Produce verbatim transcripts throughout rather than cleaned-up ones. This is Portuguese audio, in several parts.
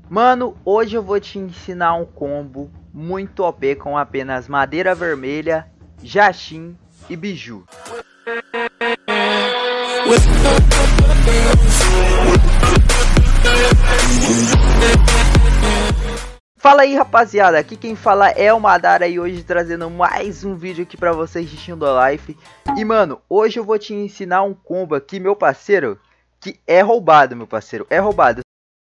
Mano, hoje eu vou te ensinar um combo muito O P com apenas madeira vermelha, Jashin e biju. Fala aí, rapaziada, aqui quem fala é o Madara e hoje trazendo mais um vídeo aqui pra vocês de Shindo Life. E mano, hoje eu vou te ensinar um combo aqui, meu parceiro, que é roubado, meu parceiro, é roubado.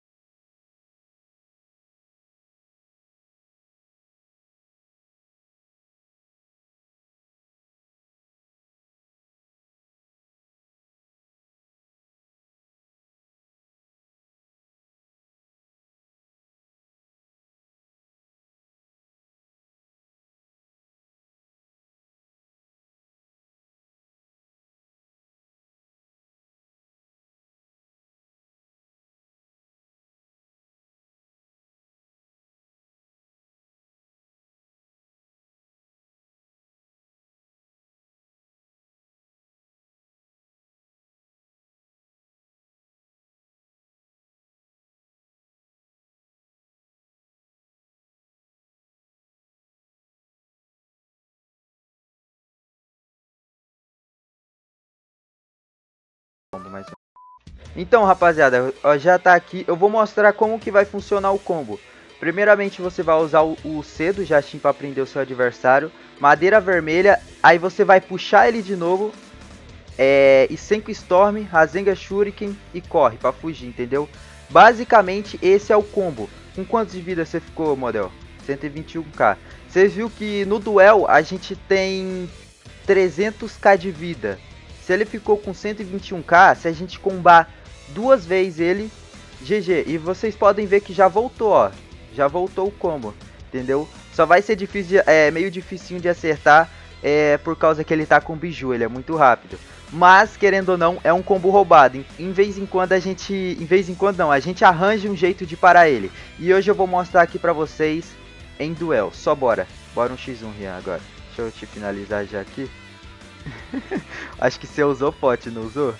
Então, rapaziada, ó, já tá aqui. Eu vou mostrar como que vai funcionar o combo. Primeiramente, você vai usar o, o C do Jashin para prender o seu adversário. Madeira vermelha, aí você vai puxar ele de novo. É, e Senko Storm, Rasengan Shuriken e corre para fugir, entendeu? Basicamente, esse é o combo. Com quantos de vida você ficou, model? cento e vinte e um k. Você viu que no duel a gente tem trezentos k de vida. Se ele ficou com cento e vinte e um k, se a gente combar duas vezes ele, G G. E vocês podem ver que já voltou, ó. Já voltou o combo, entendeu? Só vai ser difícil, de, é meio dificinho de acertar, é, por causa que ele tá com biju, ele é muito rápido. Mas, querendo ou não, é um combo roubado. Em, em vez em quando a gente... Em vez em quando não, a gente arranja um jeito de parar ele. E hoje eu vou mostrar aqui pra vocês em duel. Só bora. Bora um xis um Rian agora. Deixa eu te finalizar já aqui. Acho que você usou pote, não usou?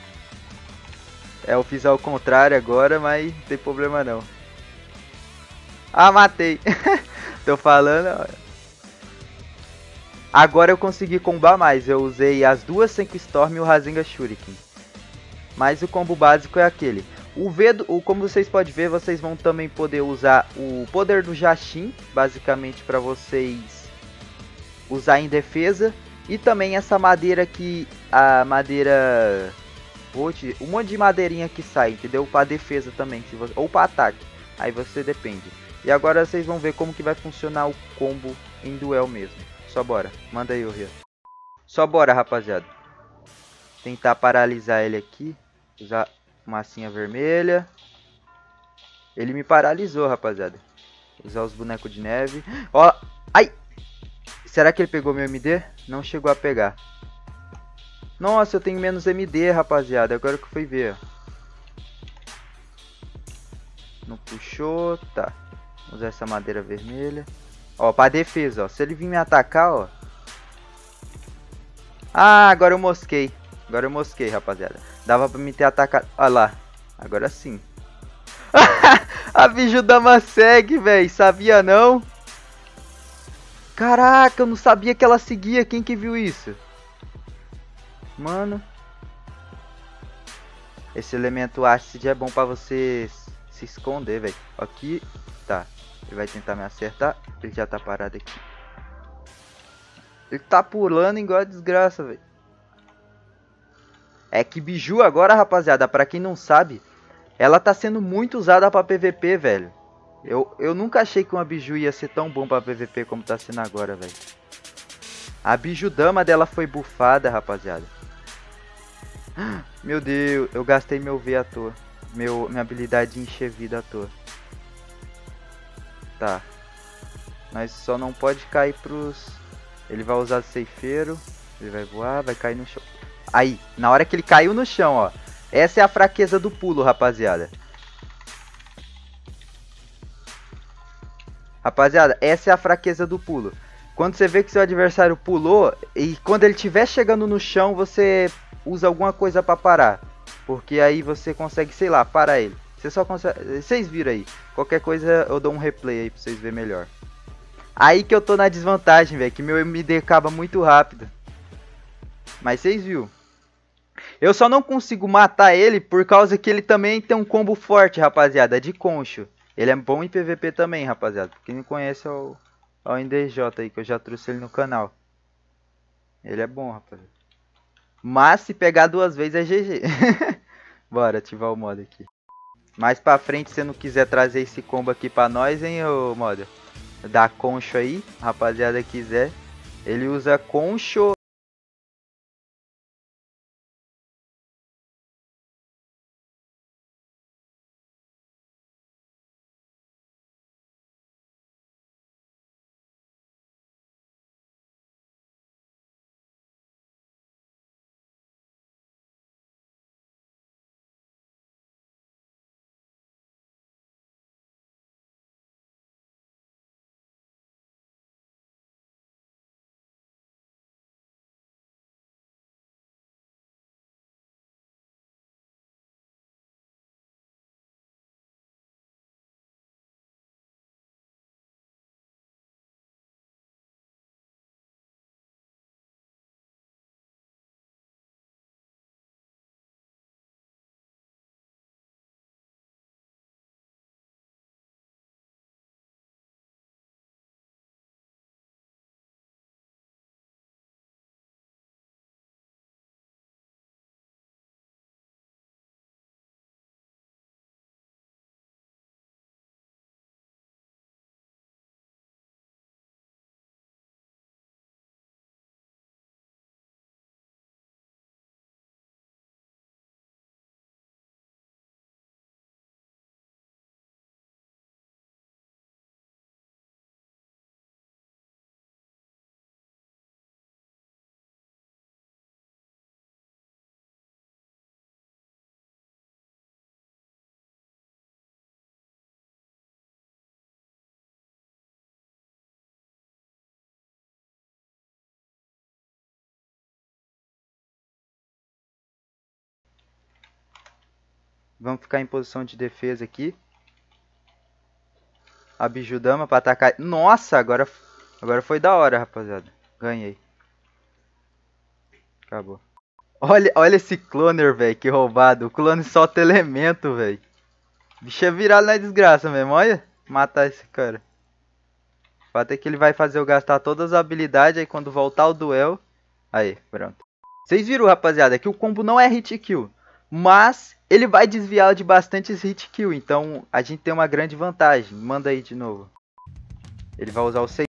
É, eu fiz ao contrário agora, mas não tem problema não. Ah, matei. Tô falando. Agora eu consegui combar mais. Eu usei as duas Senko Storm e o Rasengan Shuriken. Mas o combo básico é aquele. O V, do, o, como vocês podem ver, vocês vão também poder usar o poder do Jashin, basicamente para vocês usar em defesa. E também essa madeira aqui, a madeira... Um monte de madeirinha que sai, entendeu? Para defesa também, se você... ou para ataque. Aí você depende. E agora vocês vão ver como que vai funcionar o combo em duel mesmo. Só bora. Manda aí, o Rio. Só bora, rapaziada. Tentar paralisar ele aqui. Usar massinha vermelha. Ele me paralisou, rapaziada. Usar os bonecos de neve. Ó, ai! Será que ele pegou meu M D? Não chegou a pegar. Nossa, eu tenho menos M D, rapaziada. Agora que eu fui ver. Não puxou, tá. Vou usar essa madeira vermelha. Ó, pra defesa, ó. Se ele vir me atacar, ó. Ah, agora eu mosquei. Agora eu mosquei, rapaziada. Dava pra me ter atacado. Olha lá. Agora sim. A biju dama segue, velho. Sabia não? Caraca, eu não sabia que ela seguia. Quem que viu isso? Mano. Esse elemento ácido é bom pra você se esconder, velho. Aqui, tá. Ele vai tentar me acertar. Ele já tá parado aqui. Ele tá pulando igual a desgraça, velho. É que biju agora, rapaziada, pra quem não sabe, ela tá sendo muito usada pra P V P, velho. Eu, eu nunca achei que uma biju ia ser tão bom pra P V P como tá sendo agora, velho. A biju dama dela foi bufada, rapaziada. Meu Deus, eu gastei meu V à toa. Meu, minha habilidade de encher vida à toa. Tá. Mas só não pode cair pros... Ele vai usar ceifeiro. Ele vai voar, vai cair no chão. Aí, na hora que ele caiu no chão, ó. Essa é a fraqueza do pulo, rapaziada. Rapaziada, essa é a fraqueza do pulo. Quando você vê que seu adversário pulou, e quando ele estiver chegando no chão, você usa alguma coisa pra parar. Porque aí você consegue, sei lá, parar ele. Você só consegue... Vocês viram aí. Qualquer coisa eu dou um replay aí pra vocês verem melhor. Aí que eu tô na desvantagem, velho. Que meu M D acaba muito rápido. Mas vocês viram. Eu só não consigo matar ele por causa que ele também tem um combo forte, rapaziada. De concho. Ele é bom em P V P também, rapaziada. Quem não conhece é o, é o N D J aí, que eu já trouxe ele no canal. Ele é bom, rapaziada. Mas se pegar duas vezes é G G. Bora ativar o modo aqui. Mais pra frente, se você não quiser trazer esse combo aqui pra nós, hein, ô modo. Da concho aí, rapaziada quiser. Ele usa concho. Vamos ficar em posição de defesa aqui. A Bijudama pra atacar. Nossa, agora, agora foi da hora, rapaziada. Ganhei. Acabou. Olha, olha esse cloner, velho. Que roubado. O clone solta elemento, velho. Bicho é virado na desgraça mesmo. Olha. Matar esse cara. O fato é que ele vai fazer eu gastar todas as habilidades. Aí quando voltar o duel. Aí, pronto. Vocês viram, rapaziada, que o combo não é hit kill. Mas ele vai desviar de bastantes hit kill. Então a gente tem uma grande vantagem. Manda aí de novo. Ele vai usar o seis.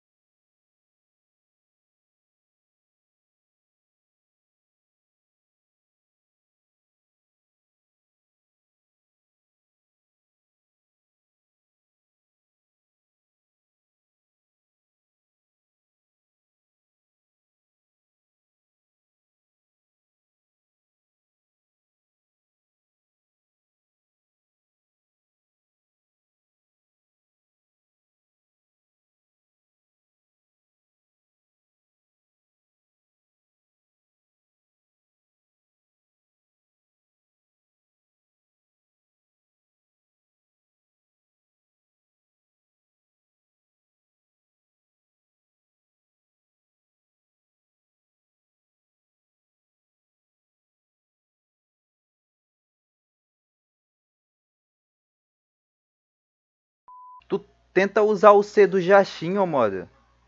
Tu tenta usar o C do Jashin, ô moda.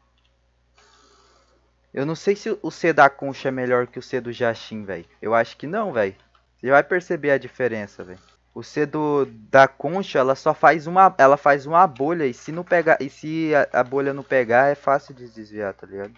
Eu não sei se o C da Concha é melhor que o C do Jashin, velho. Eu acho que não, velho. Você vai perceber a diferença, velho. O C do, da Concha, ela só faz uma, ela faz uma bolha e se não pegar, e se a, a bolha não pegar, é fácil de desviar, tá ligado?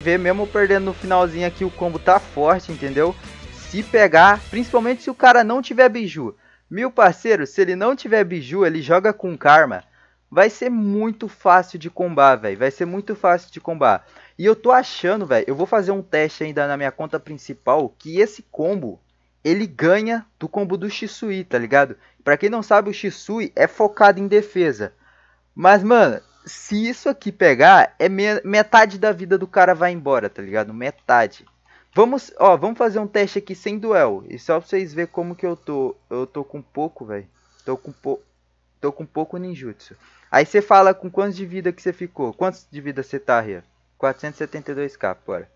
ver, mesmo perdendo no finalzinho aqui, o combo tá forte, entendeu? Se pegar, principalmente se o cara não tiver biju. Meu parceiro, se ele não tiver biju, ele joga com karma. Vai ser muito fácil de combar, velho. Vai ser muito fácil de combar. E eu tô achando, velho, eu vou fazer um teste ainda na minha conta principal, que esse combo, ele ganha do combo do Shisui, tá ligado? Pra quem não sabe, o Shisui é focado em defesa. Mas, mano, se isso aqui pegar, é me metade da vida do cara vai embora, tá ligado? Metade. Vamos, ó, vamos fazer um teste aqui sem duel. E só pra vocês verem como que eu tô. Eu tô com pouco, velho. Tô com pouco. Tô com pouco ninjutsu. Aí você fala com quantos de vida que você ficou. Quantos de vida você tá, Ria? quatrocentos e setenta e dois k, bora.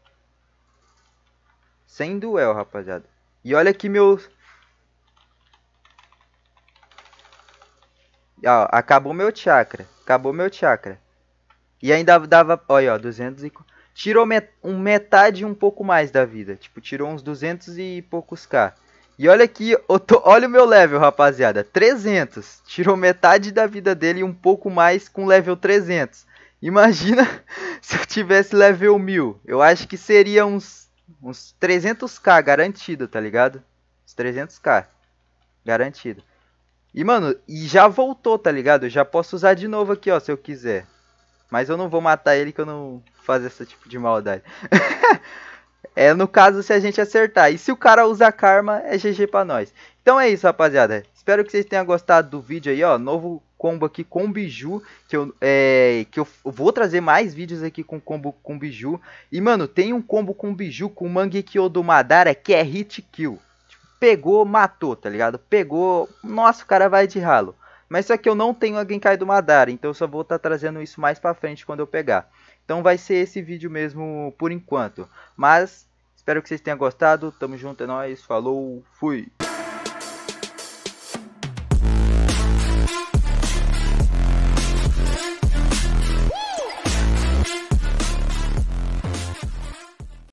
Sem duel, rapaziada. E olha aqui meus... Ó, acabou meu chakra. Acabou meu chakra. E ainda dava... Olha, ó, duzentos e... Tirou met... um metade e um pouco mais da vida. Tipo, tirou uns duzentos e poucos k. E olha aqui, tô... olha o meu level, rapaziada. trezentos. Tirou metade da vida dele e um pouco mais com level trezentos. Imagina se eu tivesse level mil. Eu acho que seria uns, uns trezentos k garantido, tá ligado? Uns trezentos k garantido. E, mano, e já voltou, tá ligado? Eu já posso usar de novo aqui, ó, se eu quiser. Mas eu não vou matar ele, que eu não faço esse tipo de maldade. É no caso se a gente acertar. E se o cara usar karma, é G G pra nós. Então é isso, rapaziada. Espero que vocês tenham gostado do vídeo aí, ó. Novo combo aqui com biju. Que eu, é, que eu vou trazer mais vídeos aqui com combo com biju. E, mano, tem um combo com biju com Mangekyo do Madara que é hit kill. Tipo, pegou, matou, tá ligado? Pegou, nossa, o cara vai de ralo. Mas só que eu não tenho a Genkai do Madara. Então eu só vou estar tá trazendo isso mais pra frente quando eu pegar. Então vai ser esse vídeo mesmo por enquanto. Mas espero que vocês tenham gostado. Tamo junto, é nóis. Falou, fui!